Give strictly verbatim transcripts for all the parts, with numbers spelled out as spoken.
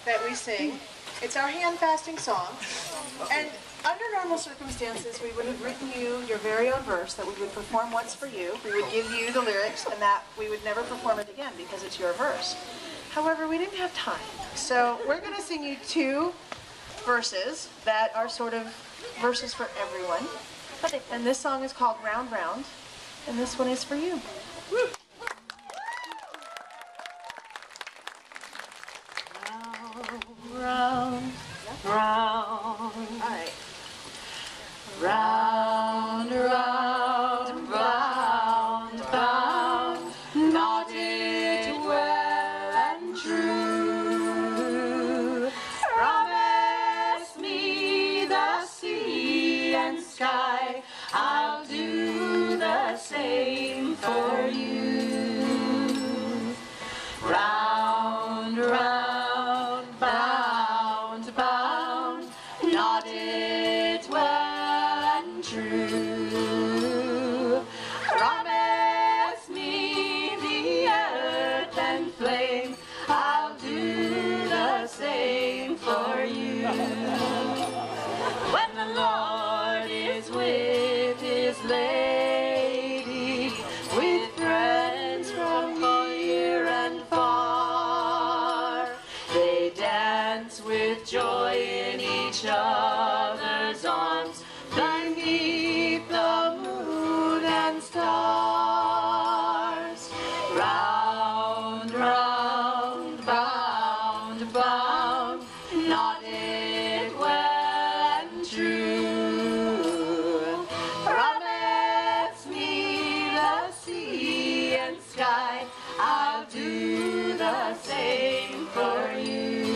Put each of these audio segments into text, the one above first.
that we sing. It's our hand fasting song. And under normal circumstances, we would have written you your very own verse that we would perform once for you. We would give you the lyrics, and that we would never perform it again because it's your verse. However, we didn't have time. So we're going to sing you two verses that are sort of verses for everyone. And this song is called Round Round, and this one is for you. Woo. Round, round, round. All right. Round, round, round, bound, knotted well and true. Promise me the sea and sky, I'll do the same for you. Round, round, bound, bound, knotted well and true. Promise me the earth and flame, I'll do the same for you. When the Lord is with his lady, with friends from near and far, they dance with joy in each other's arms beneath the moon and stars. Round, round, bound, bound, knotted well and true. Promise me the sea and sky, I'll do the same for you.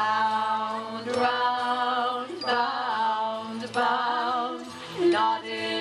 Round, round, bound, bound, knotted